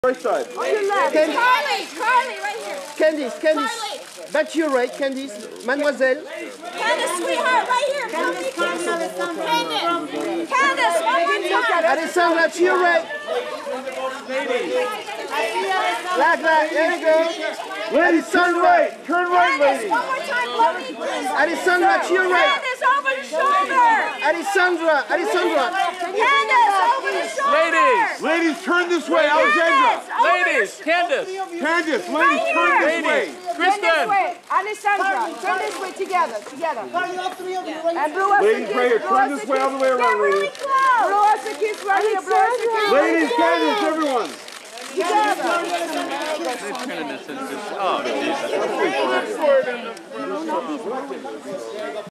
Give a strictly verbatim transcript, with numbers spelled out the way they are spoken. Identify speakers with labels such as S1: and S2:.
S1: Right side.
S2: On your left.
S3: Candice. Carly, Carly, right here.
S2: Candice, Candice.
S3: Carly.
S2: Back to your right, Candice. Mademoiselle.
S3: Candice, sweetheart, right here. Candice, Candice. Candice, one more time.
S2: Alessandra, to your right. Like that, there you go.
S1: Ladies, turn right. Turn right,
S3: Candice,
S1: ladies.
S3: one more time, Chloe, please.
S2: Alessandra, to your right.
S3: Candice, over the shoulder.
S2: Alessandra, Alessandra.
S3: Candice, over the shoulder.
S4: Ladies.
S1: Ladies, turn this way. Alexandra.
S4: Ladies, Candice.
S1: Candice, ladies, turn this way.
S4: Kristen.
S2: Turn this way. Alessandra, turn this way together, together. And blow us
S1: Ladies,
S2: a kiss.
S1: right here.
S2: blow
S1: Turn
S2: us
S1: this
S2: a
S1: way
S2: kiss.
S1: all the way around,
S3: Really
S1: ladies.
S3: close.
S2: Blow us a kiss right here, blow us a kiss.
S1: Ladies, Candice, everyone.
S2: Together.
S4: Turning this into, oh, Jesus.